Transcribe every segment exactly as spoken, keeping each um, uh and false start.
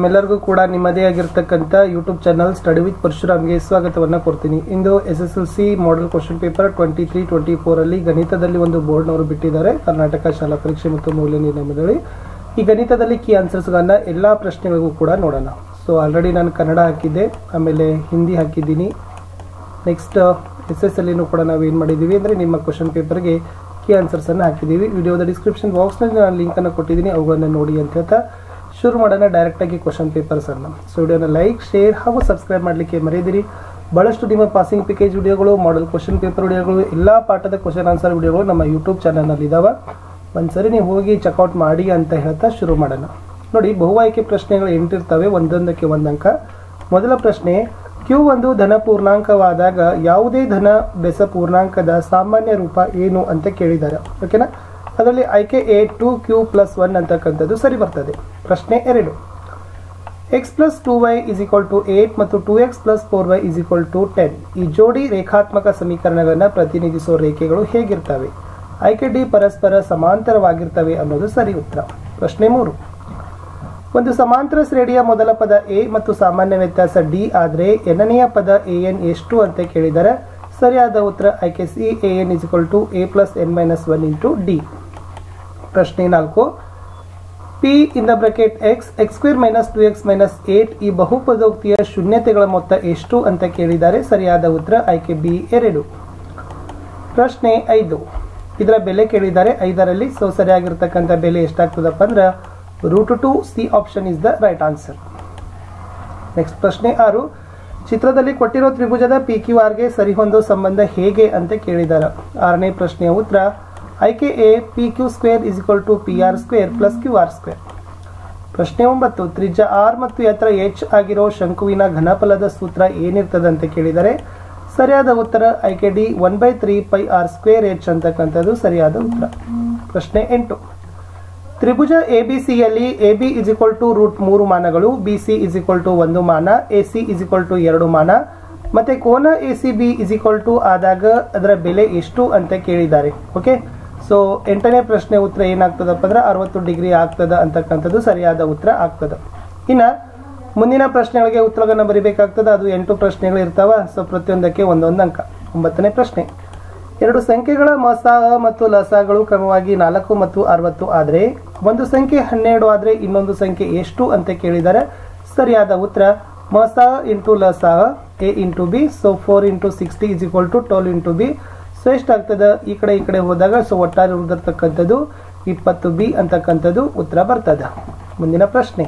ತಮ್ಮೆಲ್ಲರಿಗೂ ಕೂಡ ನಿಮ್ಮದೇ ಆಗಿರತಕ್ಕಂತ ಯೂಟ್ಯೂಬ್ ಚಾನೆಲ್ ಸ್ಟಡಿ ವಿತ್ ಪರಶುರಾಮ್ಗೆ ಸ್ವಾಗತವನ್ನ ಕೊಡ್ತೀನಿ. ಇಂದು S S L C model question paper twenty three twenty four ಅಲ್ಲಿ ಗಣಿತದಲ್ಲಿ ಒಂದು ಬೋರ್ಡ್ನವರು ಬಿಟ್ಟಿದ್ದಾರೆ, ಕರ್ನಾಟಕ ಶಾಲಾ ಪರೀಕ್ಷೆ ಮತ್ತು ಮೌಲ್ಯ ನಿರ್ಣಯ ಮಂಡಳಿ. ಈ ಗಣಿತದಲ್ಲಿ ಕೀ ಆನ್ಸರ್ಸ್ಗಳನ್ನ ಎಲ್ಲಾ ಪ್ರಶ್ನೆಗಳಿಗೂ ಕೂಡ ನೋಡೋಣ. ಸೊ ಆಲ್ರೆಡಿ ನಾನು ಕನ್ನಡ ಹಾಕಿದ್ದೆ, ಆಮೇಲೆ ಹಿಂದಿ ಹಾಕಿದ್ದೀನಿ. ನೆಕ್ಸ್ಟ್ ಎಸ್ ಎಸ್ ಎಲ್ ಕೂಡ ನಾವು ಏನು ಮಾಡಿದ್ದೀವಿ ಅಂದರೆ ನಿಮ್ಮ ಕ್ವೆಶ್ಚನ್ ಪೇಪರ್ಗೆ ಕೀ ಆನ್ಸರ್ಸನ್ನು ಹಾಕಿದ್ದೀವಿ. ವಿಡಿಯೋದ ಡಿಸ್ಕ್ರಿಪ್ಷನ್ ಬಾಕ್ಸ್ನಲ್ಲಿ ನಾನು ಲಿಂಕನ್ನು ಕೊಟ್ಟಿದ್ದೀನಿ, ಅವುಗಳನ್ನು ನೋಡಿ ಅಂತ ಹೇಳ್ತಾ ಶುರು ಮಾಡೋಣ ಡೈರೆಕ್ಟಾಗಿ ಕ್ವೆಶ್ಚನ್ ಪೇಪರ್ಸನ್ನು. ಸೊ ವಿಡಿಯೋನ ಲೈಕ್, ಶೇರ್ ಹಾಗೂ ಸಬ್ಸ್ಕ್ರೈಬ್ ಮಾಡಲಿಕ್ಕೆ ಮರೆಯದಿರಿ. ಬಹಳಷ್ಟು ನಿಮ್ಮ ಪಾಸಿಂಗ್ ಪ್ಯಾಕೇಜ್ ವಿಡಿಯೋಗಳು, ಮಾಡೆಲ್ ಕ್ವೆಶ್ಚನ್ ಪೇಪರ್ ವಿಡಿಯೋಗಳು, ಎಲ್ಲ ಪಾಠದ ಕ್ವೆಶ್ಚನ್ ಆನ್ಸರ್ ವಿಡಿಯೋಗಳು ನಮ್ಮ ಯೂಟ್ಯೂಬ್ ಚಾನಲ್ನಲ್ಲಿ ಇದ್ದಾವೆ. ಒಂದ್ಸರಿ ನೀವು ಹೋಗಿ ಚೆಕ್ಔಟ್ ಮಾಡಿ ಅಂತ ಹೇಳ್ತಾ ಶುರು ಮಾಡೋಣ. ನೋಡಿ, ಬಹು ಆಯ್ಕೆ ಪ್ರಶ್ನೆಗಳು ಎಂಟಿರ್ತವೆ, ಒಂದೊಂದಕ್ಕೆ ಒಂದಂಕ. ಮೊದಲ ಪ್ರಶ್ನೆ, ಕ್ಯೂ ಒಂದು ಧನ ಪೂರ್ಣಾಂಕವಾದಾಗ ಯಾವುದೇ ಧನ ಬೆಸ ಪೂರ್ಣಾಂಕದ ಸಾಮಾನ್ಯ ರೂಪ ಏನು ಅಂತ ಕೇಳಿದ್ದಾರೆ. ಓಕೆನಾ? ಅದರಲ್ಲಿ ಆಯ್ಕೆ A two Q plus one ಅಂತಕ್ಕಂಥದ್ದು ಸರಿ ಬರ್ತದೆ. ಪ್ರಶ್ನೆ ಎರಡು, X plus two Y is equal to eight ಮತ್ತು two X plus four Y is equal to ten. ಈ ಜೋಡಿ ರೇಖಾತ್ಮಕ ಸಮೀಕರಣಗಳನ್ನು ಪ್ರತಿನಿಧಿಸುವ ರೇಖೆಗಳು ಹೇಗಿರ್ತವೆ? ಆಯ್ಕೆ ಡಿ ಪರಸ್ಪರ ಸಮಾಂತರವಾಗಿರ್ತವೆ ಅನ್ನೋದು ಸರಿ ಉತ್ತರ. ಪ್ರಶ್ನೆ ಮೂರು, ಒಂದು ಸಮಾಂತರ ಶ್ರೇಣಿಯ ಮೊದಲ ಪದ ಎ ಮತ್ತು ಸಾಮಾನ್ಯ ವ್ಯತ್ಯಾಸ ಡಿ ಆದರೆ ಎನ್ನನೆಯ ಪದ ಎ ಎನ್ ಎಷ್ಟು ಅಂತ ಕೇಳಿದರೆ ಸರಿಯಾದ ಉತ್ತರ ಆಯ್ಕೆ C, A N is equal to A plus N minus one into D. ಪ್ರಶ್ನೆ ನಾಲ್ಕು, P in the bracket X X square minus two X minus eight ಈ ಬಹುಪದೋಕ್ತಿಯ ಶೂನ್ಯತೆಗಳ ಮೊತ್ತ ಎಷ್ಟು ಅಂತ ಕೇಳಿದ್ದಾರೆ. ಸರಿಯಾದ ಉತ್ತರ ಆಯ್ಕೆ ಬಿ ಎರಡು. ಪ್ರಶ್ನೆ ಐದು, ಇದರ ಬೆಲೆ ಕೇಳಿದ್ದಾರೆ ಐದರಲ್ಲಿ. ಸೊ ಸರಿಯಾಗಿರ್ತಕ್ಕಂಥ ಬೆಲೆ ಎಷ್ಟಾಗ್ತದಪ್ಪ ಅಂದ್ರೆ root two C option is the right answer. Next ಪ್ರಶ್ನೆ ಆರು, ಚಿತ್ರದಲ್ಲಿ ಕೊಟ್ಟಿರೋ ತ್ರಿಭುಜದ ಪಿ ಕ್ಯೂ ಆರ್ಗೆ ಸರಿಹೊಂದೋ ಸಂಬಂಧ ಹೇಗೆ ಅಂತ ಕೇಳಿದ್ದಾರೆ. ಆರನೇ ಪ್ರಶ್ನೆಯ ಉತ್ತರ ಆಯ್ಕೆ A, P Q square is equal to P R square plus Q R square. ಪ್ರಶ್ನೆ ಒಂಬತ್ತು, ತ್ರಿಜ್ಯ ಆರ್ ಮತ್ತು ಎತ್ತರ ಎಚ್ ಆಗಿರೋ ಶಂಕುವಿನ ಘನಫಲದ ಸೂತ್ರ ಏನಿರ್ತದೆ ಅಂತ ಕೇಳಿದರೆ ಸರಿಯಾದ ಉತ್ತರ ಆಯ್ಕೆ D, one by three pi R square H ಅಂತಕ್ಕಂಥದ್ದು ಸರಿಯಾದ ಉತ್ತರ. ಪ್ರಶ್ನೆ ಎಂಟು, ತ್ರಿಭುಜ ಎ ಬಿ ಸಿಯಲ್ಲಿ A B is equal to root ಮೂರು ಮಾನಗಳು, B C is equal to ಒಂದು ಮಾನ, A C is equal to ಎರಡು ಮಾನ, ಮತ್ತೆ ಕೋನ A C B is equal to ಆದಾಗ ಅದರ ಬೆಲೆ ಎಷ್ಟು ಅಂತ ಕೇಳಿದ್ದಾರೆ. ಓಕೆ, ಸೊ ಎಂಟನೇ ಪ್ರಶ್ನೆ ಉತ್ತರ ಏನಾಗ್ತದಪ್ಪ ಅಂದ್ರೆ ಅರವತ್ತು ಡಿಗ್ರಿ ಆಗ್ತದ ಅಂತಕ್ಕಂಥದ್ದು ಸರಿಯಾದ ಉತ್ತರ ಆಗ್ತದೆ. ಇನ್ನು ಮುಂದಿನ ಪ್ರಶ್ನೆಗಳಿಗೆ ಉತ್ತರಗಳನ್ನು ಬರೀಬೇಕಾಗ್ತದೆ. ಅದು ಎಂಟು ಪ್ರಶ್ನೆಗಳು ಇರ್ತಾವ. ಸೊ ಪ್ರತಿಯೊಂದಕ್ಕೆ ಒಂದೊಂದು ಅಂಕ. ಒಂಬತ್ತನೇ ಪ್ರಶ್ನೆ, ಎರಡು ಸಂಖ್ಯೆಗಳ ಮಸಾಹ ಮತ್ತು ಲಸಾಗಳು ಕ್ರಮವಾಗಿ ನಾಲ್ಕು ಮತ್ತು ಅರವತ್ತು ಆದರೆ ಒಂದು ಸಂಖ್ಯೆ ಹನ್ನೆರಡು ಆದರೆ ಇನ್ನೊಂದು ಸಂಖ್ಯೆ ಎಷ್ಟು ಅಂತ ಕೇಳಿದರೆ ಸರಿಯಾದ ಉತ್ತರ ಮಸಾಹ ಇಂಟು ಲಸಾಹ A into B. So four into sixty is equal to twelve into B. So ಎಷ್ಟಾಗ್ತದೆ ಈ ಕಡೆ ಈ ಕಡೆ ಹೋದಾಗ? ಸೊ ಒಟ್ಟಾರೆ ಉಳಿದಿರ್ತಕ್ಕಂಥದ್ದು ಇಪ್ಪತ್ತು ಬಿ ಅಂತಕ್ಕಂಥದ್ದು ಉತ್ತರ ಬರ್ತದೆ. ಮುಂದಿನ ಪ್ರಶ್ನೆ,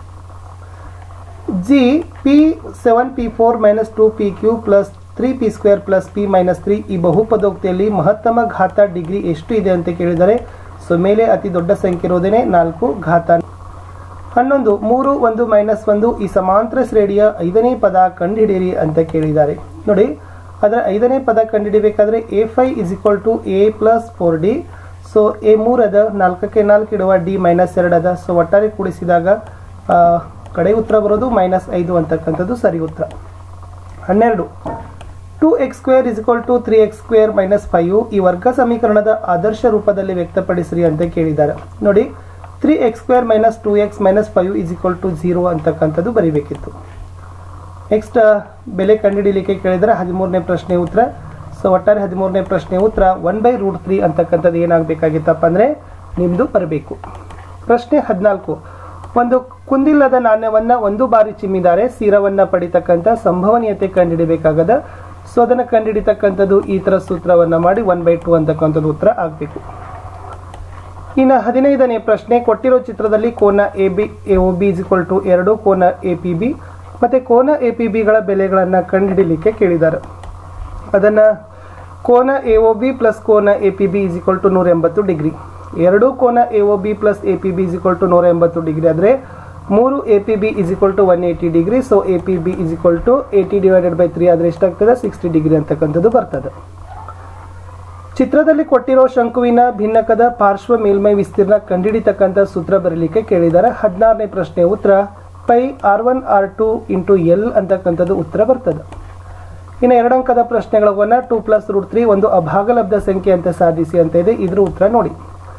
G P seven P four minus two P Q plus three P square plus P minus three ಈ ಬಹುಪದೋಕ್ತಿಯಲ್ಲಿ ಮಹತ್ತಮ ಘಾತ ಡಿಗ್ರಿ ಎಷ್ಟು ಇದೆ ಅಂತ ಕೇಳಿದರೆ ಸೊ ಮೇಲೆ ಅತಿ ದೊಡ್ಡ ಸಂಖ್ಯೆ ಇರೋದೇನೆ ನಾಲ್ಕು ಘಾತ ಹನ್ನೊಂದು. ಮೂರು ಒಂದು ಮೈನಸ್ ಒಂದು ಈ ಸಮಾಂತರ ಶ್ರೇಣಿಯ ಐದನೇ ಪದ ಕಂಡುಹಿಡಿಯಿರಿ ಅಂತ ಕೇಳಿದ್ದಾರೆ. ನೋಡಿ, ಅದರ ಐದನೇ ಪದ ಕಂಡುಹಿಡಿಬೇಕಾದ್ರೆ A five is equal to A plus four D. So A ಮೂರು ಅದ, ನಾಲ್ಕಕ್ಕೆ ನಾಲ್ಕು ಇಡುವ, ಡಿ ಮೈನಸ್ ಎರಡು ಅದ. ಸೊ ಒಟ್ಟಾರೆ ಕೂಡಿಸಿದಾಗ ಕಡೆ ಉತ್ತರ ಬರೋದು ಮೈನಸ್ ಐದು ಅಂತಕ್ಕಂಥದ್ದು ಸರಿ ಉತ್ತರ. ಹನ್ನೆರಡು, two X square is equal to three X square minus five ಈ ವರ್ಗ ಸಮೀಕರಣದ ಆದರ್ಶ ರೂಪದಲ್ಲಿ ವ್ಯಕ್ತಪಡಿಸ್ರಿ ಅಂತ ಕೇಳಿದ್ದಾರೆ. ನೋಡಿ, three X square minus two X minus five is equal to zero ಅಂತಕ್ಕಂಥದ್ದು ಬರೀಬೇಕಿತ್ತು. ನೆಕ್ಸ್ಟ್ ಬೆಲೆ ಕಂಡುಹಿಡಿಯಲಿಕ್ಕೆ ಕೇಳಿದರೆ ಹದಿಮೂರನೇ ಪ್ರಶ್ನೆ ಉತ್ತರ. ಸೊ ಒಟ್ಟಾರೆ ಹದಿಮೂರನೇ ಪ್ರಶ್ನೆ ಉತ್ತರ ಒನ್ ಬೈ ರೂಟ್ ತ್ರೀ ಅಂತಕ್ಕಂಥದ್ದು ಏನಾಗಬೇಕಾಗಿತ್ತಪ್ಪ ಅಂದರೆ ನಿಮ್ಮದು ಬರಬೇಕು. ಪ್ರಶ್ನೆ ಹದಿನಾಲ್ಕು, ಒಂದು ಕುಂದಿಲ್ಲದ ನಾಣ್ಯವನ್ನು ಒಂದು ಬಾರಿ ಚಿಮ್ಮಿದ್ದಾರೆ ಸ್ಥಿರವನ್ನು ಪಡಿತಕ್ಕಂಥ ಸಂಭವನೀಯತೆ ಕಂಡುಹಿಡಿಬೇಕಾಗದ. ಸೊ ಅದನ್ನು ಕಂಡುಹಿಡಿತಕ್ಕಂಥದ್ದು ಈ ಥರ ಸೂತ್ರವನ್ನು ಮಾಡಿ ಒನ್ ಬೈ ಟು ಅಂತಕ್ಕಂಥದ್ದು ಉತ್ತರ ಆಗಬೇಕು. ಇನ್ನು ಹದಿನೈದನೇ ಪ್ರಶ್ನೆ, ಕೊಟ್ಟಿರೋ ಚಿತ್ರದಲ್ಲಿ ಕೋನ A B A O B is equal to ಎರಡು, ಕೋನ ಎ ಪಿ ಬಿ ಮತ್ತು ಕೋನ ಎ ಪಿ ಬಿಗಳ ಬೆಲೆಗಳನ್ನು ಕಂಡುಹಿಡಿಯಲಿಕ್ಕೆ ಕೇಳಿದ್ದಾರೆ. ಅದನ್ನು ಕೋನ ಎ ಒ ಬಿ ಪ್ಲಸ್ ಕೋನ A P B is equal to ನೂರ ಎಂಬತ್ತು ಡಿಗ್ರಿ. ಎರಡು ಕೋನ A O B plus A P B is equal to ನೂರ ಎಂಬತ್ತು ಡಿಗ್ರಿ ಆದರೆ ಮೂರು A P B is equal to one eighty degree. So A P B is equal to eighty divided by three ಆದರೆ ಎಷ್ಟಾಗ್ತದೆ? Sixty degree ಅಂತಕ್ಕಂಥದ್ದು ಬರ್ತದೆ. ಚಿತ್ರದಲ್ಲಿ ಕೊಟ್ಟಿರೋ ಶಂಕುವಿನ ಭಿನ್ನಕದ ಪಾರ್ಶ್ವ ಮೇಲ್ಮೈ ವಿಸ್ತೀರ್ಣ ಕಂಡುಹಿಡಿತಕ್ಕಂಥ ಸೂತ್ರ ಬರಲಿಕ್ಕೆ ಕೇಳಿದ್ದಾರೆ. ಹದಿನಾರನೇ ಪ್ರಶ್ನೆಯ ಉತ್ತರ pi R one R two into L ಅಂತಕ್ಕಂಥದ್ದು ಉತ್ತರ ಬರ್ತದೆ. ಇನ್ನು ಎರಡು ಅಂಕದ ಪ್ರಶ್ನೆಗಳನ್ನ ಟೂ ಪ್ಲಸ್ ರೂಟ್ ತ್ರೀ ಒಂದು ಅಭಾಗಲಬ್ಧ ಸಂಖ್ಯೆ ಅಂತ ಸಾಧಿಸಿ ಅಂತ ಇದೆ. ಇದ್ರ ಉತ್ತರ ನೋಡಿ.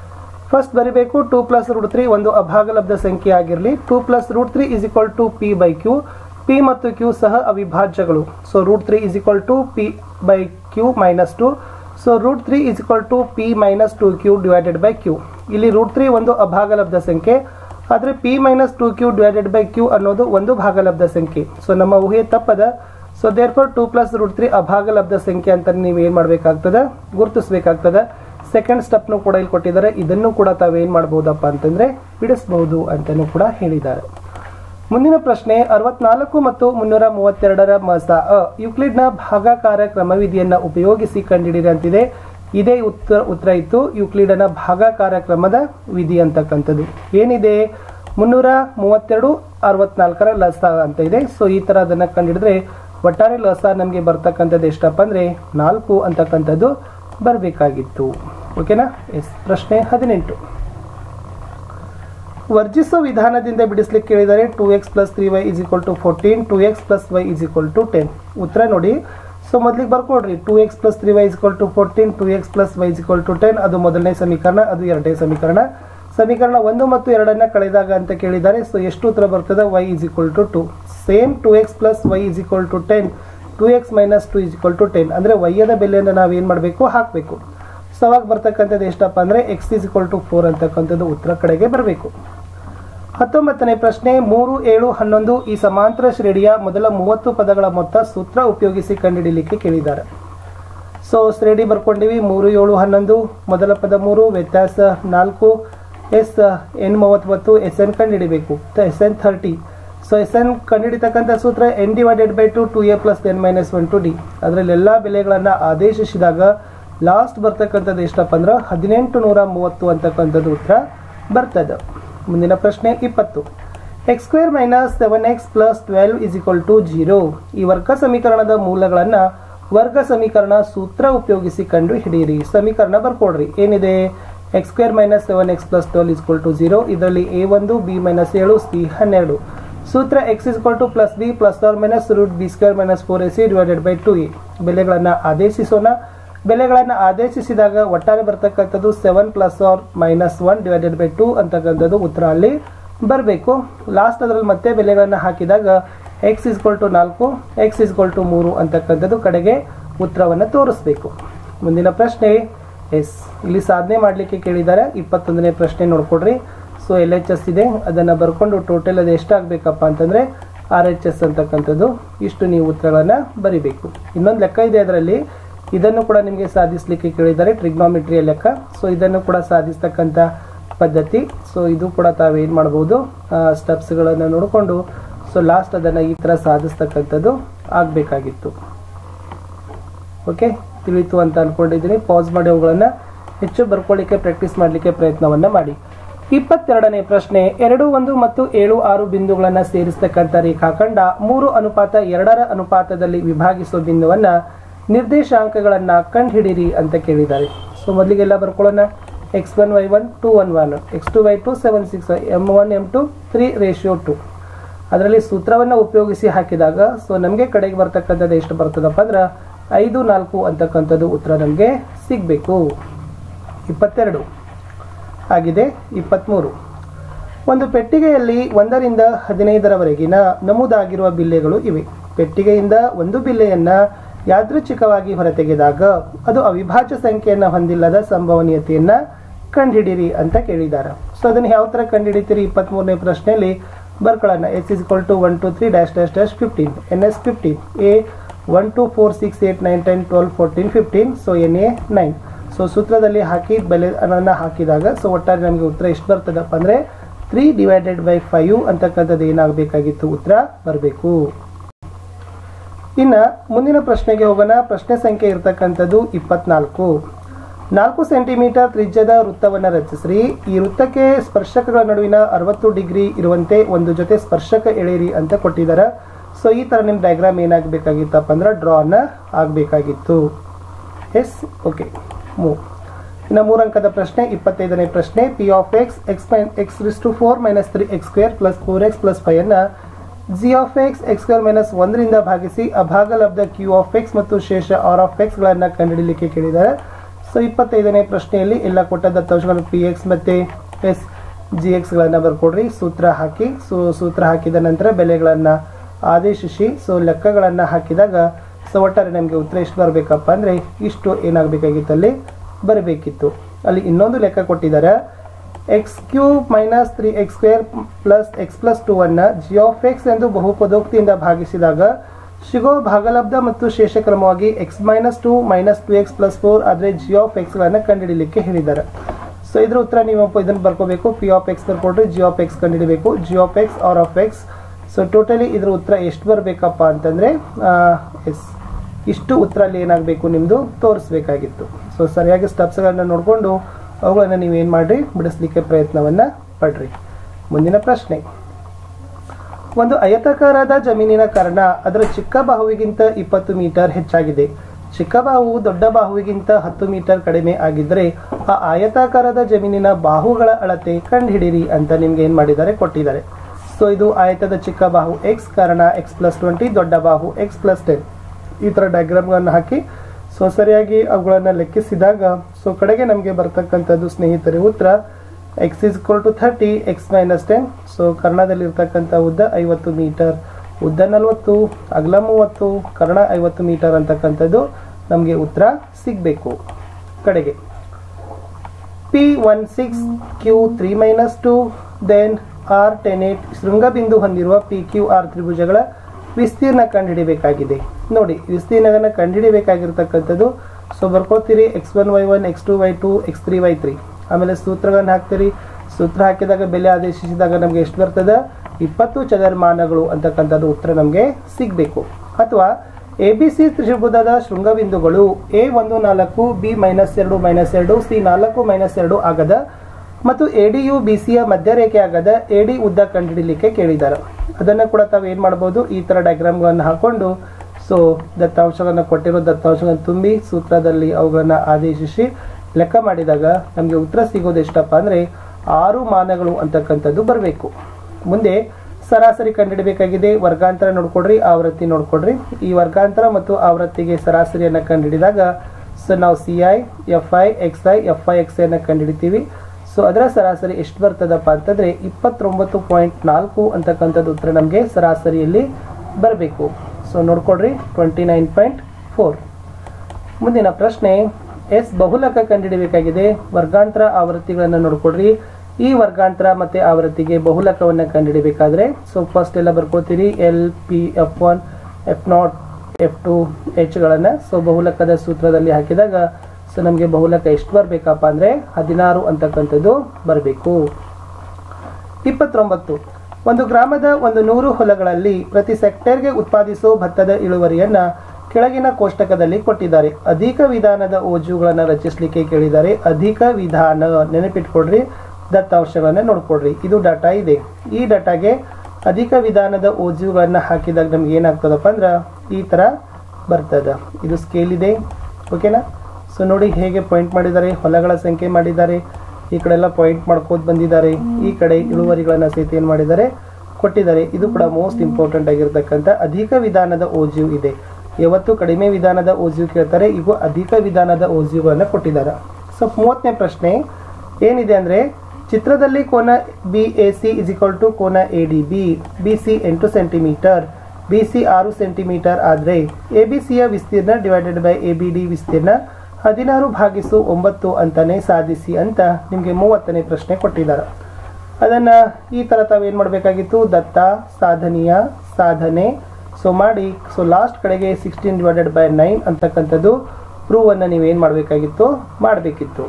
ಫಸ್ಟ್ ಬರಿಬೇಕು ಟೂ ಪ್ಲಸ್ ರೂಟ್ ತ್ರೀ ಒಂದು ಅಭಾಗಲಬ್ಧ ಸಂಖ್ಯೆ ಆಗಿರಲಿ. Two plus root three is equal to P by Q. P ಮತ್ತು ಕ್ಯೂ ಸಹ ಅವಿಭಾಜ್ಯಗಳು. So root three is equal to P by Q minus two. So root three is equal to P minus two Q divided by Q. ಇಲ್ಲಿ root three ಒಂದು ಅಭಾಗಲಬ್ಧ ಸಂಖ್ಯೆ, ಆದರೆ P minus two Q divided by Q ಅನ್ನೋದು ಒಂದು ಭಾಗಲಬ್ಧ ಸಂಖ್ಯೆ. So ನಮ್ಮ ಊಹೆ ತಪ್ಪದ. So therefore two plus root three ಅಭಾಗಲಬ್ಧ ಸಂಖ್ಯೆ ಅಂತ ನೀವು ಏನು ಮಾಡಬೇಕಾಗ್ತದೆ, ಗುರುತಿಸಬೇಕಾಗ್ತದೆ. ಸೆಕೆಂಡ್ ಸ್ಟೆಪ್ನು ಕೂಡ ಇಲ್ಲಿ ಕೊಟ್ಟಿದ್ದಾರೆ. ಇದನ್ನು ಕೂಡ ತಾವೇನು ಮಾಡ್ಬೋದಪ್ಪ ಅಂತಂದರೆ ಬಿಡಿಸ್ಬಹುದು ಅಂತಲೂ ಕೂಡ ಹೇಳಿದ್ದಾರೆ. ಮುಂದಿನ ಪ್ರಶ್ನೆ ಅರವತ್ನಾಲ್ಕು ಮತ್ತು ಮುನ್ನೂರ ಮೂವತ್ತೆರಡರ ಮಸ ಅ ಯುಕ್ಲಿಡ್ನ ಭಾಗಾಕಾರ ಕ್ರಮವಿಧಿಯನ್ನು ಉಪಯೋಗಿಸಿ ಕಂಡುಹಿಡಿಯಿರಿ ಅಂತಿದೆ. ಇದೇ ಉತ್ತರ ಉತ್ತರ ಇತ್ತು ಯುಕ್ಲಿಡನ ಭಾಗಾಕಾರ ಕ್ರಮದ ವಿಧಿ ಅಂತಕ್ಕಂಥದ್ದು. ಏನಿದೆ ಮುನ್ನೂರ ಮೂವತ್ತೆರಡು ಅರವತ್ನಾಲ್ಕರ ಲಸ ಅಂತ ಇದೆ. ಸೊ ಈ ಥರ ಅದನ್ನು ಕಂಡುಹಿಡಿದ್ರೆ ಒಟ್ಟಾರೆ ಲಸ ನಮಗೆ ಬರ್ತಕ್ಕಂಥದ್ದು ಎಷ್ಟಪ್ಪ ಅಂದರೆ ನಾಲ್ಕು ಅಂತಕ್ಕಂಥದ್ದು ಬರಬೇಕಾಗಿತ್ತು. ಓಕೆನಾ. ಎಸ್ ಪ್ರಶ್ನೆ ಹದಿನೆಂಟು ವರ್ಜಿಸೋ ವಿಧಾನದಿಂದ ಬಿಡಿಸ್ಲಿಕ್ಕೆ ಹೇಳಿದರೆ two X plus three Y is equal to fourteen, two X plus Y is equal to ten. ಉತ್ತರ ನೋಡಿ. ಸೊ ಮೊದಲಿಗೆ ಬರ್ಕೊಡ್ರಿ two X plus three Y is equal to fourteen, two X plus Y is equal to ten. ಅದು ಮೊದಲನೇ ಸಮೀಕರಣ, ಅದು ಎರಡನೇ ಸಮೀಕರಣ. ಸಮೀಕರಣ ಒಂದು ಮತ್ತು ಎರಡನ್ನ ಕಳೆದಾಗ ಅಂತ ಕೇಳಿದ್ದಾರೆ. ಸೊ ಎಷ್ಟು ಉತ್ತರ ಬರ್ತದೆ? Y is equal to two. Same two X plus Y is equal to ten, two X minus two is equal to ten. ಅಂದರೆ ವೈಯದ ಬೆಲೆಯನ್ನು ನಾವು ಏನು ಮಾಡಬೇಕು, ಹಾಕಬೇಕು. ಸೊ ಅವಾಗ ಬರ್ತಕ್ಕಂಥದ್ದು ಎಷ್ಟಪ್ಪ ಅಂದರೆ X is equal to four ಅಂತಕ್ಕಂಥದ್ದು ಉತ್ತರ ಕಡೆಗೆ ಬರಬೇಕು. ಹತ್ತೊಂಬತ್ತನೇ ಪ್ರಶ್ನೆ ಮೂರು ಏಳು ಹನ್ನೊಂದು ಈ ಸಮಾಂತರ ಶ್ರೇಣಿಯ ಮೊದಲ ಮೂವತ್ತು ಪದಗಳ ಮೊತ್ತ ಸೂತ್ರ ಉಪಯೋಗಿಸಿ ಕಂಡುಹಿಡಿಯಲಿಕ್ಕೆ ಕೇಳಿದ್ದಾರೆ. ಸೊ ಶ್ರೇಣಿ ಬರ್ಕೊಂಡಿವಿ. ಮೂರು ಏಳು ಹನ್ನೊಂದು, ಮೊದಲ ಪದ ಮೂರು, ವ್ಯತ್ಯಾಸ ನಾಲ್ಕು, ಎಸ್ ಎನ್ ಮೂವತ್ತೊಂಬತ್ತು, ಎಸ್ ಎನ್ ಕಂಡುಹಿಡಿಬೇಕು. S N thirty. So S N ಕಂಡುಹಿಡಿತಕ್ಕಂಥ ಸೂತ್ರ N divided by two two A plus N minus one two D. ಅದರಲ್ಲಿ ಎಲ್ಲ ಬೆಲೆಗಳನ್ನು ಆದೇಶಿಸಿದಾಗ ಲಾಸ್ಟ್ ಬರ್ತಕ್ಕಂಥದ್ದು ಎಷ್ಟಪ್ಪ ಅಂದ್ರೆ ಹದಿನೆಂಟು ನೂರ ಮೂವತ್ತು ಅಂತಕ್ಕಂಥದ್ದು ಉತ್ತರ ಬರ್ತದೆ. ಮುಂದಿನ ಪ್ರಶ್ನೆ ಇಪ್ಪತ್ತು. X square minus seven X plus twelve is equal to zero. ಈ ವರ್ಗ ಸಮೀಕರಣದ ಮೂಲಗಳನ್ನು ವರ್ಗ ಸಮೀಕರಣ ಸೂತ್ರ ಉಪಯೋಗಿಸಿ ಕಂಡು ಹಿಡಿಯಿರಿ. ಸಮೀಕರಣ ಬರ್ಕೊಡ್ರಿ. ಏನಿದೆ? X square minus seven X plus twelve is equal to zero. ಇದರಲ್ಲಿ ಎ ಒಂದು, ಬಿ ಮೈನಸ್ ಏಳು, ಸಿ ಹನ್ನೆರಡು. ಸೂತ್ರ X is equal to plus B plus or minus root B square minus four A C divided by two A. ಬೆಲೆಗಳನ್ನು ಆದೇಶಿಸೋಣ. ಬೆಲೆಗಳನ್ನು ಆದೇಶಿಸಿದಾಗ ಒಟ್ಟಾರೆ ಬರ್ತಕ್ಕಂಥದ್ದು seven plus or minus one divided by two ಅಂತಕ್ಕಂಥದ್ದು ಉತ್ತರ ಅಲ್ಲಿ ಬರಬೇಕು. ಲಾಸ್ಟ್ ಅದರಲ್ಲಿ ಮತ್ತೆ ಬೆಲೆಗಳನ್ನು ಹಾಕಿದಾಗ ಎಕ್ಸ್ ಇಸ್ಕೊಲ್ ಟು ನಾಲ್ಕು, ಎಕ್ಸ್ ಇಸ್ಕೊಲ್ ಟು ಮೂರು ಅಂತಕ್ಕಂಥದ್ದು ಕಡೆಗೆ ಉತ್ತರವನ್ನು ತೋರಿಸ್ಬೇಕು. ಮುಂದಿನ ಪ್ರಶ್ನೆ ಎಸ್ ಇಲ್ಲಿ ಸಾಧನೆ ಮಾಡಲಿಕ್ಕೆ ಕೇಳಿದ್ದಾರೆ. ಇಪ್ಪತ್ತೊಂದನೇ ಪ್ರಶ್ನೆ ನೋಡ್ಕೊಡ್ರಿ. ಸೊ ಎಲ್ ಎಚ್ ಎಸ್ ಇದೆ, ಅದನ್ನು ಬರ್ಕೊಂಡು ಟೋಟಲ್ ಅದು ಎಷ್ಟಾಗಬೇಕಪ್ಪ ಅಂತಂದರೆ ಆರ್ ಎಚ್ ಎಸ್ ಅಂತಕ್ಕಂಥದ್ದು. ಇಷ್ಟು ನೀವು ಉತ್ತರಗಳನ್ನು ಬರಿಬೇಕು. ಇನ್ನೊಂದು ಲೆಕ್ಕ ಇದೆ ಅದರಲ್ಲಿ, ಇದನ್ನು ಕೂಡ ನಿಮಗೆ ಸಾಧಿಸಲಿಕ್ಕೆ ಕೇಳಿದ್ದಾರೆ, ಟ್ರಿಗ್ನೋಮೆಟ್ರಿಯ ಲೆಕ್ಕ. ಸೊ ಇದನ್ನು ಕೂಡ ಸಾಧಿಸ್ತಕ್ಕಂಥ ಪದ್ಧತಿ. ಸೊ ಇದು ಕೂಡ ತಾವೇನು ಮಾಡ್ಬೋದು, ಸ್ಟೆಪ್ಸ್ಗಳನ್ನು ನೋಡಿಕೊಂಡು ಸೊ ಲಾಸ್ಟ್ ಅದನ್ನು ಈ ಥರ ಸಾಧಿಸ್ತಕ್ಕಂಥದ್ದು ಆಗಬೇಕಾಗಿತ್ತು. ಓಕೆ, ತಿಳಿತು ಅಂತ ಅಂದ್ಕೊಂಡಿದ್ದೀನಿ. ಪಾಸ್ ಮಾಡಿ ಅವುಗಳನ್ನು ಹೆಚ್ಚು ಬರ್ಕೊಳ್ಳಿಕ್ಕೆ ಪ್ರಾಕ್ಟೀಸ್ ಮಾಡಲಿಕ್ಕೆ ಪ್ರಯತ್ನವನ್ನು ಮಾಡಿ. ಇಪ್ಪತ್ತೆರಡನೇ ಪ್ರಶ್ನೆ ಎರಡು ಒಂದು ಮತ್ತು ಏಳು ಆರು ಬಿಂದುಗಳನ್ನು ಸೇರಿಸ್ತಕ್ಕಂಥ ರೇಖಾಖಂಡ ಮೂರು ಅನುಪಾತ ಎರಡರ ಅನುಪಾತದಲ್ಲಿ ವಿಭಾಗಿಸುವ ಬಿಂದುವನ್ನು ನಿರ್ದೇಶಾಂಕಗಳನ್ನ ಕಂಡುಹಿಡಿಯಿರಿ ಅಂತ ಕೇಳಿದ್ದಾರೆ. ಸೊ ಮೊದಲಿಗೆಲ್ಲ ಬರ್ಕೊಳ್ಳೋಣ. X one Y one two one one, X two Y two seven six, M one M two three ratio two. ಅದರಲ್ಲಿ ಸೂತ್ರವನ್ನು ಉಪಯೋಗಿಸಿ ಹಾಕಿದಾಗ ಸೊ ನಮಗೆ ಕಡೆಗೆ ಬರ್ತಕ್ಕಂಥದ್ದು ಎಷ್ಟು ಬರ್ತದಪ್ಪ ಅಂದ್ರೆ ಐದು ನಾಲ್ಕು ಅಂತಕ್ಕಂಥದ್ದು ಉತ್ತರ ನಮಗೆ ಸಿಗಬೇಕು. ಇಪ್ಪತ್ತೆರಡು ಆಗಿದೆ. ಇಪ್ಪತ್ತ್ಮೂರು. ಒಂದು ಪೆಟ್ಟಿಗೆಯಲ್ಲಿ ಒಂದರಿಂದ ಹದಿನೈದರವರೆಗಿನ ನಮೂದಾಗಿರುವ ಬಿಲ್ಲೆಗಳು ಇವೆ. ಪೆಟ್ಟಿಗೆಯಿಂದ ಒಂದು ಬಿಲ್ಲೆಯನ್ನು ಯಾದೃಚ್ಛಿಕವಾಗಿ ಹೊರತೆಗೆದಾಗ ಅದು ಅವಿಭಾಜ್ಯ ಸಂಖ್ಯೆಯನ್ನು ಹೊಂದಿಲ್ಲದ ಸಂಭವನೀಯತೆಯನ್ನು ಕಂಡುಹಿಡಿಯಿರಿ ಅಂತ ಕೇಳಿದ್ದಾರೆ. ಸೊ ಅದನ್ನು ಯಾವ ಥರ ಕಂಡುಹಿಡಿತೀರಿ? ಇಪ್ಪತ್ತ್ಮೂರನೇ ಪ್ರಶ್ನೆಯಲ್ಲಿ ಬರ್ಕೊಳ್ಳೋಣ. S is equal to one two three dash dash dash fifteen, N S fifteen, A one two four six eight nine ten twelve fourteen fifteen, so N A nine. So ಸೂತ್ರದಲ್ಲಿ ಹಾಕಿ ಬೆಲೆಯನ್ನು ಹಾಕಿದಾಗ ಸೊ ಒಟ್ಟಾರೆ ನಮಗೆ ಉತ್ತರ ಎಷ್ಟು ಬರ್ತದಪ್ಪ ಅಂದರೆ three divided by five ಅಂತಕ್ಕಂಥದ್ದು ಏನಾಗಬೇಕಾಗಿತ್ತು, ಉತ್ತರ ಬರಬೇಕು. ಇನ್ನು ಮುಂದಿನ ಪ್ರಶ್ನೆಗೆ ಹೋಗೋಣ. ಪ್ರಶ್ನೆ ಸಂಖ್ಯೆ ಇರತಕ್ಕಂಥದ್ದು ಇಪ್ಪತ್ನಾಲ್ಕು. ನಾಲ್ಕು ಸೆಂಟಿಮೀಟರ್ ತ್ರಿಜ್ಯದ ವೃತ್ತವನ್ನು ರಚಿಸ್ರಿ. ಈ ವೃತ್ತಕ್ಕೆ ಸ್ಪರ್ಶಕಗಳ ನಡುವಿನ ಅರವತ್ತು ಡಿಗ್ರಿ ಇರುವಂತೆ ಒಂದು ಜೊತೆ ಸ್ಪರ್ಶಕ ಎಳೆಯಿರಿ ಅಂತ ಕೊಟ್ಟಿದ್ದಾರೆ. ಸೊ ಈ ಥರ ನಿಮ್ಮ ಡಯಾಗ್ರಾಮ್ ಏನಾಗಬೇಕಾಗಿತ್ತಪ್ಪ ಅಂದ್ರೆ ಡ್ರಾನ ಆಗಬೇಕಾಗಿತ್ತು. Yes okay move. ಇನ್ನು ಮೂರಂಕದ ಪ್ರಶ್ನೆ ಇಪ್ಪತ್ತೈದನೇ ಪ್ರಶ್ನೆ. P of X X my X rise to four minus three X square plus four X plus five ಅನ್ನು G of X X square minus ಒಂದರಿಂದ ಭಾಗಿಸಿ ಅಭಾಗಲಬ್ಧ ಕ್ಯೂ ಆಫ್ ಎಕ್ಸ್ ಮತ್ತು ಶೇಷ ಆರ್ ಆಫ್ ಎಕ್ಸ್ಗಳನ್ನು ಕಂಡುಹಿಡಲಿಕ್ಕೆ ಕೇಳಿದ್ದಾರೆ. ಸೊ ಇಪ್ಪತ್ತೈದನೇ ಪ್ರಶ್ನೆಯಲ್ಲಿ ಎಲ್ಲ ಕೊಟ್ಟ ದತ್ತಾಂಶಗಳನ್ನು ಪಿ ಎಕ್ಸ್ ಮತ್ತು ಎಸ್ ಜಿ ಎಕ್ಸ್ಗಳನ್ನು ಬರ್ಕೊಡ್ರಿ, ಸೂತ್ರ ಹಾಕಿ. ಸೊ ಸೂತ್ರ ಹಾಕಿದ ನಂತರ ಬೆಲೆಗಳನ್ನು ಆದೇಶಿಸಿ ಸೊ ಲೆಕ್ಕಗಳನ್ನು ಹಾಕಿದಾಗ ಸೊ ಒಟ್ಟಾರೆ ನಮಗೆ ಉತ್ತರ ಎಷ್ಟು ಬರಬೇಕಪ್ಪ ಅಂದರೆ ಇಷ್ಟು ಏನಾಗಬೇಕಾಗಿತ್ತು ಅಲ್ಲಿ ಬರಬೇಕಿತ್ತು. ಅಲ್ಲಿ ಇನ್ನೊಂದು ಲೆಕ್ಕ ಕೊಟ್ಟಿದ್ದಾರೆ, X cube minus three X square plus X plus two ಅನ್ನು ಜಿ ಆಫ್ ಎಕ್ಸ್ ಎಂದು ಬಹುಪದೋಕ್ತಿಯಿಂದ ಭಾಗಿಸಿದಾಗ ಸಿಗೋ ಭಾಗಲಬ್ಧ ಮತ್ತು ಶೇಷಕ್ರಮವಾಗಿ X minus two minus two X plus four ಆದರೆ ಜಿ ಆಫ್ ಎಕ್ಸ್ಗಳನ್ನು ಕಂಡುಹಿಡಲಿಕ್ಕೆ ಹೇಳಿದ್ದಾರೆ. ಸೊ ಇದ್ರ ಉತ್ತರ ನೀವು ಇದನ್ನು ಬರ್ಕೋಬೇಕು, ಪಿ ಆಫ್ ಎಕ್ಸ್ ಬರ್ಕೊಡ್ರಿ, ಜಿ ಆಫ್ ಎಕ್ಸ್ ಕಂಡುಹಿಡಬೇಕು, G of X R of X. So totally ಇದ್ರ ಉತ್ತರ ಎಷ್ಟು ಬರಬೇಕಪ್ಪ ಅಂತಂದರೆ ಎಸ್ ಇಷ್ಟು ಉತ್ತರ ಅಲ್ಲಿ ಏನಾಗಬೇಕು ನಿಮ್ಮದು ತೋರಿಸ್ಬೇಕಾಗಿತ್ತು. ಸೊ ಸರಿಯಾಗಿ ಸ್ಟೆಪ್ಸ್ಗಳನ್ನು ನೋಡಿಕೊಂಡು ಅವುಗಳನ್ನು ನೀವೇನು ಮಾಡಿರಿ ಬಿಡಿಸ್ಲಿಕ್ಕೆ ಪ್ರಯತ್ನವನ್ನು ಪಡ್ರಿ. ಮುಂದಿನ ಪ್ರಶ್ನೆ, ಒಂದು ಆಯತಾಕಾರದ ಜಮೀನಿನ ಕರ್ಣ ಅದರ ಚಿಕ್ಕ ಬಾಹುವಿಗಿಂತ ಇಪ್ಪತ್ತು ಮೀಟರ್ ಹೆಚ್ಚಾಗಿದೆ. ಚಿಕ್ಕ ಬಾಹು ದೊಡ್ಡ ಬಾಹುವಿಗಿಂತ ಹತ್ತು ಮೀಟರ್ ಕಡಿಮೆ ಆಗಿದ್ದರೆ ಆ ಆಯತಾಕಾರದ ಜಮೀನಿನ ಬಾಹುಗಳ ಅಳತೆ ಕಂಡುಹಿಡಿಯಿರಿ ಅಂತ ನಿಮ್ಗೆ ಏನು ಮಾಡಿದ್ದಾರೆ ಕೊಟ್ಟಿದ್ದಾರೆ. ಸೊ ಇದು ಆಯತದ ಚಿಕ್ಕ ಬಾಹು ಎಕ್ಸ್, ಕರ್ಣ ಎಕ್ಸ್ ಪ್ಲಸ್ ಟ್ವೆಂಟಿ, ದೊಡ್ಡ ಬಾಹು ಎಕ್ಸ್ ಪ್ಲಸ್ ಟೆನ್. ಈ ಥರ ಡಯಾಗ್ರಾಮ್ಗಳನ್ನು ಹಾಕಿ ಸೊ ಸರಿಯಾಗಿ ಅವುಗಳನ್ನು ಲೆಕ್ಕಿಸಿದಾಗ ಸೊ ಕಡೆಗೆ ನಮಗೆ ಬರ್ತಕ್ಕಂಥದ್ದು ಸ್ನೇಹಿತರೆ ಉತ್ತರ X is equal to thirty, X minus ten. So ಕರ್ಣದಲ್ಲಿರ್ತಕ್ಕಂಥ ಉದ್ದ ಐವತ್ತು ಮೀಟರ್, ಉದ್ದ ನಲವತ್ತು, ಅಗಲ ಮೂವತ್ತು, ಕರ್ಣ ಐವತ್ತು ಮೀಟರ್ ಅಂತಕ್ಕಂಥದ್ದು ನಮಗೆ ಉತ್ತರ ಸಿಗಬೇಕು. ಕಡೆಗೆ P one six Q three minus two then R ten eight ಶೃಂಗಬಿಂದು ಹೊಂದಿರುವ ಪಿ ಕ್ಯೂ ಆರ್ ತ್ರಿಭುಜಗಳ ವಿಸ್ತೀರ್ಣ ಕಂಡುಹಿಡಿಯಬೇಕಾಗಿದೆ. ನೋಡಿ ವಿಸ್ತೀರ್ಣವನ್ನು ಕಂಡುಹಿಡಿಯಬೇಕಾಗಿರ್ತಕ್ಕಂಥದ್ದು ಸೊ ಬರ್ಕೋತೀರಿ X one Y one, X two Y two, X three Y three. ಆಮೇಲೆ ಸೂತ್ರಗಳನ್ನು ಹಾಕ್ತೀರಿ, ಸೂತ್ರ ಹಾಕಿದಾಗ ಬೆಲೆ ಆದೇಶಿಸಿದಾಗ ನಮಗೆ ಎಷ್ಟು ಬರ್ತದೆ ಇಪ್ಪತ್ತು ಚದರಮಾನಗಳು ಅಂತಕ್ಕಂಥದ್ದು ಉತ್ತರ ನಮಗೆ ಸಿಗಬೇಕು. ಅಥವಾ ಎ ಬಿ ಸಿ ತ್ರಿಭುಜದ ಶೃಂಗಬಿಂದುಗಳು ಎ ಒಂದು ನಾಲ್ಕು, ಬಿ ಮೈನಸ್ ಎರಡು ಮೈನಸ್ ಎರಡು, ಸಿ ನಾಲ್ಕು ಮೈನಸ್ ಎರಡು ಆಗದ ಮತ್ತು ಎ ಡಿ ಯು ಬಿ ಸಿಯ ಮಧ್ಯರೇಖೆ ಆಗದ ಎ ಡಿ ಉದ್ದ ಕಂಡುಹಿಡಲಿಕ್ಕೆ ಕೇಳಿದ್ದಾರೆ. ಅದನ್ನು ಕೂಡ ತಾವು ಏನು ಮಾಡ್ಬೋದು ಈ ಥರ ಡಯಾಗ್ರಾಮ್ಗಳನ್ನು ಹಾಕ್ಕೊಂಡು ಸೊ ದತ್ತಾಂಶಗಳನ್ನು ಕೊಟ್ಟಿರೋ ದತ್ತಾಂಶಗಳನ್ನು ತುಂಬಿ ಸೂತ್ರದಲ್ಲಿ ಅವುಗಳನ್ನು ಆದೇಶಿಸಿ ಲೆಕ್ಕ ಮಾಡಿದಾಗ ನಮಗೆ ಉತ್ತರ ಸಿಗೋದು ಎಷ್ಟಪ್ಪ ಅಂದರೆ ಆರು ಮಾನಗಳು ಅಂತಕ್ಕಂಥದ್ದು ಬರಬೇಕು. ಮುಂದೆ ಸರಾಸರಿ ಕಂಡುಹಿಡಬೇಕಾಗಿದೆ. ವರ್ಗಾಂತರ ನೋಡ್ಕೊಡ್ರಿ, ಆವೃತ್ತಿ ನೋಡ್ಕೊಡ್ರಿ. ಈ ವರ್ಗಾಂತರ ಮತ್ತು ಆವೃತ್ತಿಗೆ ಸರಾಸರಿಯನ್ನು ಕಂಡುಹಿಡಿದಾಗ ಸೊ ನಾವು C I F I X I F I X ಐನ ಕಂಡುಹಿಡಿತೀವಿ. ಸೊ ಅದರ ಸರಾಸರಿ ಎಷ್ಟು ಬರ್ತದಪ್ಪ ಅಂತಂದರೆ ಇಪ್ಪತ್ತೊಂಬತ್ತು ಪಾಯಿಂಟ್ ನಾಲ್ಕು ಅಂತಕ್ಕಂಥದ್ದು ಉತ್ತರ ನಮಗೆ ಸರಾಸರಿಯಲ್ಲಿ ಬರಬೇಕು. ಸೊ ನೋಡ್ಕೊಡ್ರಿ ಟ್ವೆಂಟಿ ನೈನ್ ಪಾಯಿಂಟ್ ಫೋರ್. ಮುಂದಿನ ಪ್ರಶ್ನೆ, ಎಸ್ ಬಹುಲಕ ಕಂಡುಹಿಡಬೇಕಾಗಿದೆ. ವರ್ಗಾಂತರ ಆವೃತ್ತಿಗಳನ್ನು ನೋಡ್ಕೊಡ್ರಿ. ಈ ವರ್ಗಾಂತರ ಮತ್ತು ಆವೃತ್ತಿಗೆ ಬಹುಲಕವನ್ನು ಕಂಡುಹಿಡಬೇಕಾದ್ರೆ ಸೊ ಫಸ್ಟ್ ಎಲ್ಲ ಬರ್ಕೋತೀರಿ L P F one F naught F two ಎಚ್ಗಳನ್ನು ಸೊ ಬಹುಲಕದ ಸೂತ್ರದಲ್ಲಿ ಹಾಕಿದಾಗ ಸೊ ನಮಗೆ ಬಹುಲಕ ಎಷ್ಟು ಬರಬೇಕಪ್ಪ ಅಂದರೆ ಹದಿನಾರು ಅಂತಕ್ಕಂಥದ್ದು ಬರಬೇಕು. ಇಪ್ಪತ್ತೊಂಬತ್ತು, ಒಂದು ಗ್ರಾಮದ ಒಂದು ನೂರು ಹೊಲಗಳಲ್ಲಿ ಪ್ರತಿ ಸೆಕ್ಟರ್ಗೆ ಉತ್ಪಾದಿಸುವ ಭತ್ತದ ಇಳುವರಿಯನ್ನು ಕೆಳಗಿನ ಕೋಷ್ಟಕದಲ್ಲಿ ಕೊಟ್ಟಿದ್ದಾರೆ. ಅಧಿಕ ವಿಧಾನದ ಓಜುಗಳನ್ನು ರಚಿಸಲಿಕ್ಕೆ ಕೇಳಿದ್ದಾರೆ. ಅಧಿಕ ವಿಧಾನ ನೆನಪಿಟ್ಕೊಡ್ರಿ, ದತ್ತಾಂಶಗಳನ್ನು ನೋಡ್ಕೊಡ್ರಿ. ಇದು ಡಾಟಾ ಇದೆ. ಈ ಡಾಟಾಗೆ ಅಧಿಕ ವಿಧಾನದ ಓಜುಗಳನ್ನು ಹಾಕಿದಾಗ ನಮ್ಗೆ ಏನಾಗ್ತದಪ್ಪ ಅಂದ್ರೆ ಈ ಥರ ಬರ್ತದೆ. ಇದು ಸ್ಕೇಲ್ ಇದೆ, ಓಕೆನಾ. ಸೊ ನೋಡಿ ಹೇಗೆ ಪಾಯಿಂಟ್ ಮಾಡಿದ್ದಾರೆ, ಹೊಲಗಳ ಸಂಖ್ಯೆ ಮಾಡಿದ್ದಾರೆ, ಈ ಕಡೆ ಎಲ್ಲ ಪಾಯಿಂಟ್ ಮಾಡ್ಕೋತ ಬಂದಿದ್ದಾರೆ, ಈ ಕಡೆ ಇಳುವರಿಗಳನ್ನು ಸಹಿತ ಏನು ಮಾಡಿದ್ದಾರೆ ಕೊಟ್ಟಿದ್ದಾರೆ. ಇದು ಕೂಡ ಮೋಸ್ಟ್ ಇಂಪಾರ್ಟೆಂಟ್ ಆಗಿರ್ತಕ್ಕಂಥ ಅಧಿಕ ವಿಧಾನದ ಓಜು ಇದೆ. ಯಾವತ್ತು ಕಡಿಮೆ ವಿಧಾನದ ಓಜು ಕೇಳ್ತಾರೆ, ಈಗ ಅಧಿಕ ವಿಧಾನದ ಓಜುಗಳನ್ನು ಕೊಟ್ಟಿದ್ದಾರೆ. ಸೊ ಮೂವತ್ತನೇ ಪ್ರಶ್ನೆ ಏನಿದೆ ಅಂದರೆ ಚಿತ್ರದಲ್ಲಿ ಕೋನ B A C is equal to ಕೋನ A D B, B C ಎಂಟು ಸೆಂಟಿಮೀಟರ್, ಬಿ ಸಿ ಆರು ಸೆಂಟಿಮೀಟರ್ ಆದರೆ ಎ ಬಿ ಸಿಯ ವಿಸ್ತೀರ್ಣ divided by A B D ವಿಸ್ತೀರ್ಣ ಹದಿನಾರು ಭಾಗಿಸು ಒಂಬತ್ತು ಅಂತಾನೆ ಸಾಧಿಸಿ ಅಂತ ನಿಮಗೆ ಮೂವತ್ತನೇ ಪ್ರಶ್ನೆ ಕೊಟ್ಟಿದ್ದಾರೆ. ಅದನ್ನು ಈ ಥರ ತಾವೇನು ಮಾಡಬೇಕಾಗಿತ್ತು, ದತ್ತ ಸಾಧನೀಯ ಸಾಧನೆ ಸೊ ಮಾಡಿ ಸೊ ಲಾಸ್ಟ್ ಕಡೆಗೆ ಸಿಕ್ಸ್ಟೀನ್ ಡಿವೈಡೆಡ್ ಬೈ ನೈನ್ ಅಂತಕ್ಕಂಥದ್ದು ಪ್ರೂವನ್ನು ನೀವೇನು ಮಾಡಬೇಕಾಗಿತ್ತು ಮಾಡಬೇಕಿತ್ತು.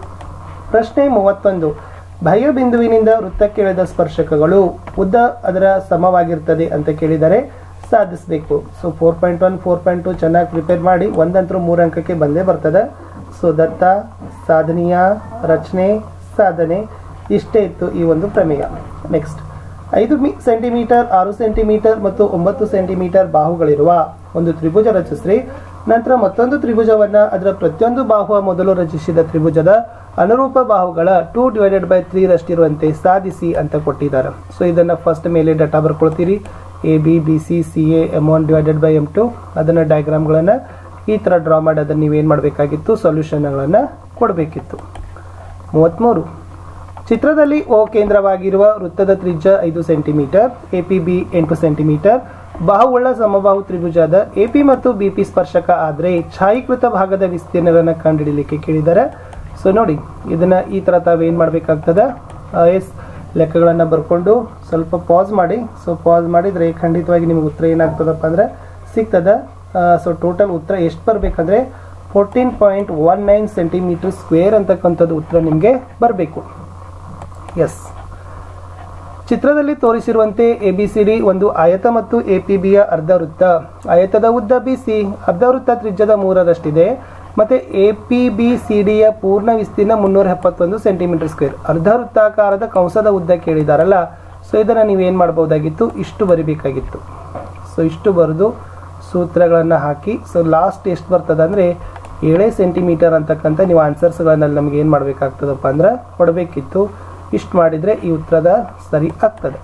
ಪ್ರಶ್ನೆ ಮೂವತ್ತೊಂದು, ಬಾಹ್ಯ ಬಿಂದುವಿನಿಂದ ವೃತ್ತಕ್ಕೆ ಎಳೆದ ಸ್ಪರ್ಶಕಗಳು ಉದ್ದ ಅದರ ಸಮವಾಗಿರ್ತದೆ ಅಂತ ಕೇಳಿದರೆ ಸಾಧಿಸಬೇಕು. So four point one four point two ಚೆನ್ನಾಗಿ ಪ್ರಿಪೇರ್ ಮಾಡಿ, ಒಂದಂತರೂ ಮೂರು ಅಂಕಕ್ಕೆ ಬಂದೇ ಬರ್ತದೆ. ಸೊ ದತ್ತ ಸಾಧನೀಯ ರಚನೆ ಸಾಧನೆ ಇಷ್ಟೇ ಇತ್ತು ಈ ಒಂದು ಪ್ರಮೇಯ. ನೆಕ್ಸ್ಟ್, ಐದು ಮಿ ಸೆಂಟಿಮೀಟರ್ ಆರು ಸೆಂಟಿಮೀಟರ್ ಮತ್ತು ಒಂಬತ್ತು ಸೆಂಟಿಮೀಟರ್ ಬಾಹುಗಳಿರುವ ಒಂದು ತ್ರಿಭುಜ ರಚಿಸ್ರಿ. ನಂತರ ಮತ್ತೊಂದು ತ್ರಿಭುಜವನ್ನು ಅದರ ಪ್ರತಿಯೊಂದು ಬಾಹುವ ಮೊದಲು ರಚಿಸಿದ ತ್ರಿಭುಜದ ಅನುರೂಪ ಬಾಹುಗಳ ಟೂ ಡಿವೈಡೆಡ್ ಬೈ ತ್ರೀ ರಷ್ಟಿರುವಂತೆ ಸಾಧಿಸಿ ಅಂತ ಕೊಟ್ಟಿದ್ದಾರೆ. ಸೊ ಇದನ್ನು ಫಸ್ಟ್ ಮೇಲೆ ಡಾಟಾ ಬರ್ಕೊಳ್ತೀರಿ, A B B C C A M one divided by M two. ಅದನ್ನು ಡಯಾಗ್ರಾಮ್ಗಳನ್ನು ಈ ಥರ ಡ್ರಾ ಮಾಡಿ ಅದನ್ನು ನೀವೇನು ಮಾಡಬೇಕಾಗಿತ್ತು, ಸೊಲ್ಯೂಷನ್ಗಳನ್ನು ಕೊಡಬೇಕಿತ್ತು. ಮೂವತ್ತ್ಮೂರು, ಚಿತ್ರದಲ್ಲಿ ಓ ಕೇಂದ್ರವಾಗಿರುವ ವೃತ್ತದ ತ್ರಿಜ್ಯ ಐದು ಸೆಂಟಿಮೀಟರ್, ಎ ಪಿ ಬಿ ಎಂಟು ಸೆಂಟಿಮೀಟರ್, ಬಾಹುವುಳ್ಳ ಸಮಬಾಹು ತ್ರಿಭುಜದ ಎ ಪಿ ಮತ್ತು ಬಿ ಪಿ ಸ್ಪರ್ಶಕ ಆದರೆ ಛಾಯೀಕೃತ ಭಾಗದ ವಿಸ್ತೀರ್ಣಗಳನ್ನು ಕಂಡುಹಿಡಿಯಲಿಕ್ಕೆ ಕೇಳಿದ್ದಾರೆ. ಸೊ ನೋಡಿ, ಇದನ್ನು ಈ ಥರ ತಾವೇನು ಮಾಡಬೇಕಾಗ್ತದೆ, ಎಸ್ ಲೆಕ್ಕಗಳನ್ನು ಬರ್ಕೊಂಡು ಸ್ವಲ್ಪ ಪಾಸ್ ಮಾಡಿ. ಸೊ ಪಾಸ್ ಮಾಡಿದರೆ ಖಂಡಿತವಾಗಿ ನಿಮಗೆ ಉತ್ತರ ಏನಾಗ್ತದಪ್ಪ ಅಂದರೆ ಸಿಗ್ತದೆ. ಸೊ ಟೋಟಲ್ ಉತ್ತರ ಎಷ್ಟು ಬರಬೇಕಂದ್ರೆ fourteen point one nine centimeter square ಅಂತಕ್ಕಂಥದ್ದು ಉತ್ತರ ನಿಮಗೆ ಬರಬೇಕು. ಎಸ್, ಚಿತ್ರದಲ್ಲಿ ತೋರಿಸಿರುವಂತೆ ಎ ಬಿ ಸಿ ಡಿ ಒಂದು ಆಯತ ಮತ್ತು ಎ ಪಿ ಬಿಯ ಅರ್ಧ ವೃತ್ತ. ಆಯತದ ಉದ್ದ ಬಿ ಸಿ ಅರ್ಧ ವೃತ್ತ ತ್ರಿಜ್ಯದ ಮೂರರಷ್ಟಿದೆ ಮತ್ತು ಎ ಪಿ ಬಿ ಸಿ ಡಿಯ ಪೂರ್ಣ ವಿಸ್ತೀರ್ಣ ಮುನ್ನೂರ ಎಪ್ಪತ್ತೊಂದು ಸೆಂಟಿಮೀಟರ್ ಸ್ಕ್ವೇರ್. ಅರ್ಧ ವೃತ್ತಾಕಾರದ ಕಂಸದ ಉದ್ದ ಕೇಳಿದಾರಲ್ಲ, ಸೊ ಇದನ್ನು ನೀವೇನು ಮಾಡ್ಬೋದಾಗಿತ್ತು, ಇಷ್ಟು ಬರಿಬೇಕಾಗಿತ್ತು. ಸೊ ಇಷ್ಟು ಬರೆದು ಸೂತ್ರಗಳನ್ನು ಹಾಕಿ ಸೊ ಲಾಸ್ಟ್ ಎಷ್ಟು ಬರ್ತದೆ ಅಂದರೆ ಏಳೇ ಸೆಂಟಿಮೀಟರ್ ಅಂತಕ್ಕಂಥ ನೀವು ಆನ್ಸರ್ಸ್ಗಳಲ್ಲಿ ನಮಗೆ ಏನು ಮಾಡಬೇಕಾಗ್ತದಪ್ಪ ಅಂದ್ರೆ ಕೊಡಬೇಕಿತ್ತು. ಇಷ್ಟು ಮಾಡಿದರೆ ಈ ಉತ್ತರದ ಸರಿ ಆಗ್ತದೆ.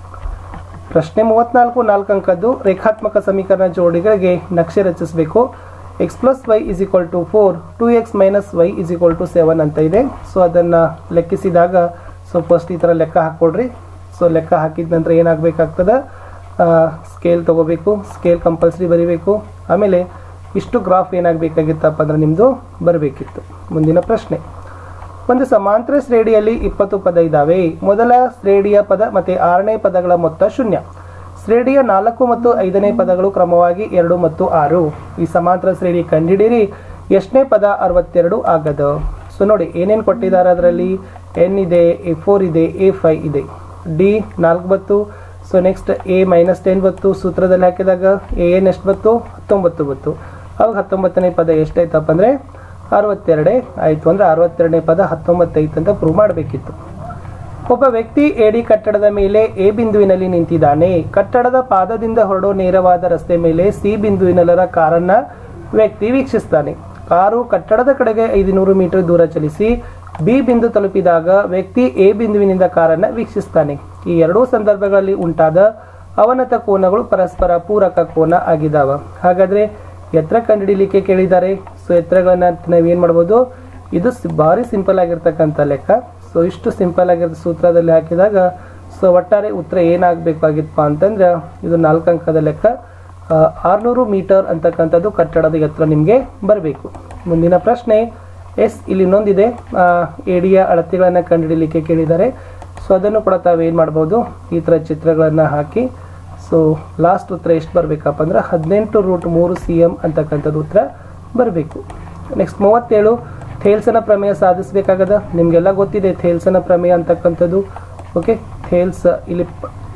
ಪ್ರಶ್ನೆ ಮೂವತ್ತ್ನಾಲ್ಕು, ನಾಲ್ಕು ಅಂಕದ್ದು ರೇಖಾತ್ಮಕ ಸಮೀಕರಣ ಜೋಡಿಗಳಿಗೆ ನಕ್ಷೆ ರಚಿಸಬೇಕು. X plus Y is equal to four, two X minus Y is equal to seven ಅಂತ ಇದೆ. ಸೊ ಅದನ್ನು ಲೆಕ್ಕಿಸಿದಾಗ ಸೊ ಫಸ್ಟ್ ಈ ಥರ ಲೆಕ್ಕ ಹಾಕ್ಕೊಡ್ರಿ. ಸೊ ಲೆಕ್ಕ ಹಾಕಿದ ನಂತರ ಏನಾಗಬೇಕಾಗ್ತದೆ, ಸ್ಕೇಲ್ ತೊಗೋಬೇಕು, ಸ್ಕೇಲ್ ಕಂಪಲ್ಸರಿ ಬರೀಬೇಕು. ಆಮೇಲೆ ಇಷ್ಟು ಗ್ರಾಫ್ ಏನಾಗಬೇಕಾಗಿತ್ತಪ್ಪ ಅಂದ್ರೆ ನಿಮ್ಮದು ಬರಬೇಕಿತ್ತು. ಮುಂದಿನ ಪ್ರಶ್ನೆ, ಒಂದು ಸಮಾಂತರ ಶ್ರೇಣಿಯಲ್ಲಿ ಇಪ್ಪತ್ತು ಪದ ಇದ್ದಾವೆ. ಮೊದಲ ಶ್ರೇಣಿಯ ಪದ ಮತ್ತು ಆರನೇ ಪದಗಳ ಮೊತ್ತ ಶೂನ್ಯ. ಶ್ರೇಣಿಯ ನಾಲ್ಕು ಮತ್ತು ಐದನೇ ಪದಗಳು ಕ್ರಮವಾಗಿ ಎರಡು ಮತ್ತು ಆರು. ಈ ಸಮಾಂತರ ಶ್ರೇಣಿ ಕಂಡುಹಿಡಿಯಿರಿ. ಎಷ್ಟನೇ ಪದ ಅರವತ್ತೆರಡು ಆಗದು. ಸೊ ನೋಡಿ ಏನೇನು ಕೊಟ್ಟಿದ್ದಾರೆ, ಅದರಲ್ಲಿ ಎನ್ ಇದೆ, ಎ ಫೋರ್ ಇದೆ, ಎ ಫೈವ್ ಇದೆ, ಡಿ ನಾಲ್ಕು ಬತ್ತು. So next A minus ten ಬತ್ತು. ಸೂತ್ರದಲ್ಲಿ ಹಾಕಿದಾಗ ಎ ಎನ್ ಎಷ್ಟು ಬತ್ತು, ಹತ್ತೊಂಬತ್ತು ಬತ್ತು. ಅವಾಗ ಹತ್ತೊಂಬತ್ತನೇ ಪದ ಎಷ್ಟಾಯ್ತಪ್ಪ ಅಂದರೆ ಅರವತ್ತೆರಡೇ ಆಯಿತು. ಅಂದರೆ ಅರವತ್ತೆರಡನೇ ಪದ ಹತ್ತೊಂಬತ್ತೈತು ಅಂತ ಪ್ರೂವ್ ಮಾಡಬೇಕಿತ್ತು. ಒಬ್ಬ ವ್ಯಕ್ತಿ ಎಡಿ ಕಟ್ಟಡದ ಮೇಲೆ ಎ ಬಿಂದುವಿನಲ್ಲಿ ನಿಂತಿದ್ದಾನೆ. ಕಟ್ಟಡದ ಪಾದದಿಂದ ಹೊರಡೋ ನೇರವಾದ ರಸ್ತೆ ಮೇಲೆ ಸಿ ಬಿಂದುವಿನಲ್ಲರ ಕಾರನ್ನು ವ್ಯಕ್ತಿ ವೀಕ್ಷಿಸ್ತಾನೆ. ಕಾರು ಕಟ್ಟಡದ ಕಡೆಗೆ ಐದುನೂರು ಮೀಟರ್ ದೂರ ಚಲಿಸಿ ಬಿ ಬಿಂದು ತಲುಪಿದಾಗ ವ್ಯಕ್ತಿ ಎ ಬಿಂದುವಿನಿಂದ ಕಾರನ್ನು ವೀಕ್ಷಿಸ್ತಾನೆ. ಈ ಎರಡೂ ಸಂದರ್ಭಗಳಲ್ಲಿ ಉಂಟಾದ ಅವನತ ಕೋನಗಳು ಪರಸ್ಪರ ಪೂರಕ ಕೋನ ಆಗಿದ್ದಾವ. ಹಾಗಾದರೆ ಎತ್ತರ ಕಂಡುಹಿಡಿಯಲಿಕ್ಕೆ ಕೇಳಿದ್ದಾರೆ. ಸೊ ಎತ್ತರಗಳನ್ನು ನಾವೇನು ಮಾಡ್ಬೋದು, ಇದು ಭಾರಿ ಸಿಂಪಲ್ ಆಗಿರ್ತಕ್ಕಂಥ ಲೆಕ್ಕ. ಸೊ ಇಷ್ಟು ಸಿಂಪಲ್ ಆಗಿರೋ ಸೂತ್ರದಲ್ಲಿ ಹಾಕಿದಾಗ ಸೊ ಒಟ್ಟಾರೆ ಉತ್ತರ ಏನಾಗಬೇಕಾಗಿತ್ತಪ್ಪ ಅಂತಂದ್ರೆ ಇದು ನಾಲ್ಕು ಅಂಕದ ಲೆಕ್ಕ, ಆರುನೂರು ಮೀಟರ್ ಅಂತಕ್ಕಂಥದ್ದು ಕಟ್ಟಡದ ಎತ್ತರ ನಿಮಗೆ ಬರಬೇಕು. ಮುಂದಿನ ಪ್ರಶ್ನೆ, ಎಸ್ ಇಲ್ಲಿ ಇನ್ನೊಂದಿದೆ, ಎಡಿಯ ಅಳತೆಗಳನ್ನು ಕಂಡುಹಿಡಿಯಲಿಕ್ಕೆ ಕೇಳಿದ್ದಾರೆ. ಸೊ ಅದನ್ನು ಕೂಡ ತಾವೇನು ಮಾಡ್ಬೋದು, ಈ ಥರ ಚಿತ್ರಗಳನ್ನು ಹಾಕಿ ಸೊ ಲಾಸ್ಟ್ ಉತ್ತರ ಎಷ್ಟು ಬರಬೇಕಪ್ಪ ಅಂದ್ರೆ ಹದಿನೆಂಟು ರೂಟ್ ಮೂರು ಸಿ ಎಮ್ ಅಂತಕ್ಕಂಥದ್ದು ಉತ್ತರ ಬರಬೇಕು. ನೆಕ್ಸ್ಟ್ ಮೂವತ್ತೇಳು, ಥೇಲ್ಸನ ಪ್ರಮೇಯ ಸಾಧಿಸಬೇಕಾಗದ. ನಿಮಗೆಲ್ಲ ಗೊತ್ತಿದೆ ಥೇಲ್ಸನ ಪ್ರಮೇಯ ಅಂತಕ್ಕಂಥದ್ದು. ಓಕೆ, ಥೇಲ್ಸ್ ಇಲ್ಲಿ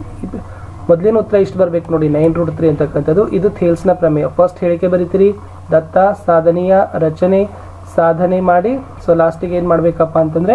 ಮೊದಲಿನ ಉತ್ತರ ಇಷ್ಟು ಬರಬೇಕು ನೋಡಿ, ನೈನ್ ರೂಟ್ ತ್ರೀ ಅಂತಕ್ಕಂಥದ್ದು. ಇದು ಥೇಲ್ಸ್ನ ಪ್ರಮೇಯ. ಫಸ್ಟ್ ಹೇಳಿಕೆ ಬರೀತೀರಿ, ದತ್ತ ಸಾಧನೆಯ ರಚನೆ ಸಾಧನೆ ಮಾಡಿ ಸೊ ಲಾಸ್ಟಿಗೆ ಏನು ಮಾಡಬೇಕಪ್ಪ ಅಂತಂದರೆ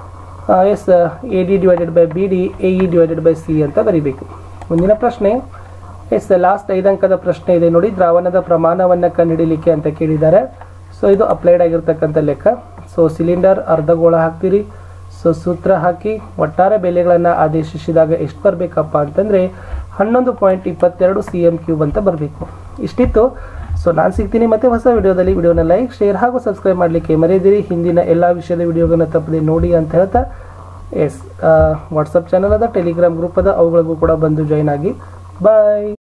S A D divided by B D A E divided by C ಅಂತ ಬರೀಬೇಕು. ಮುಂದಿನ ಪ್ರಶ್ನೆ, ಎಸ್ ಲಾಸ್ಟ್ ಐದು ಅಂಕದ ಪ್ರಶ್ನೆ ಇದೆ ನೋಡಿ, ದ್ರಾವಣದ ಪ್ರಮಾಣವನ್ನು ಕಂಡುಹಿಡಿಯಲಿಕ್ಕೆ ಅಂತ ಕೇಳಿದ್ದಾರೆ. ಸೊ ಇದು ಅಪ್ಲೈಡ್ ಆಗಿರ್ತಕ್ಕಂಥ ಲೆಕ್ಕ. ಸೊ ಸಿಲಿಂಡರ್ ಅರ್ಧಗೋಳ ಹಾಕ್ತೀರಿ. ಸೊ ಸೂತ್ರ ಹಾಕಿ ಒಟ್ಟಾರೆ ಬೆಲೆಗಳನ್ನು ಆದೇಶಿಸಿದಾಗ ಎಷ್ಟು ಬರಬೇಕಪ್ಪ ಅಂತಂದರೆ ಹನ್ನೊಂದು ಪಾಯಿಂಟ್ ಇಪ್ಪತ್ತೆರಡು ಸಿ ಎಮ್ ಕ್ಯೂಬ್ ಅಂತ ಬರಬೇಕು. ಇಷ್ಟಿತ್ತು. ಸೊ ನಾನು ಸಿಗ್ತೀನಿ ಮತ್ತೆ ಹೊಸ ವಿಡಿಯೋದಲ್ಲಿ. ವಿಡಿಯೋನ ಲೈಕ್, ಶೇರ್ ಹಾಗೂ ಸಬ್ಸ್ಕ್ರೈಬ್ ಮಾಡಲಿಕ್ಕೆ ಮರೆಯದಿರಿ. ಹಿಂದಿನ ಎಲ್ಲ ವಿಷಯದ ವಿಡಿಯೋಗಳನ್ನ ತಪ್ಪದೆ ನೋಡಿ ಅಂತ ಹೇಳ್ತಾ ಎಸ್ ವಾಟ್ಸಪ್ ಚಾನಲ್ ಅದ, ಟೆಲಿಗ್ರಾಮ್ ಗ್ರೂಪ್ ಅದ, ಅವುಗಳಿಗೂ ಕೂಡ ಬಂದು ಜಾಯ್ನ್ ಆಗಿ. ಬಾಯ್.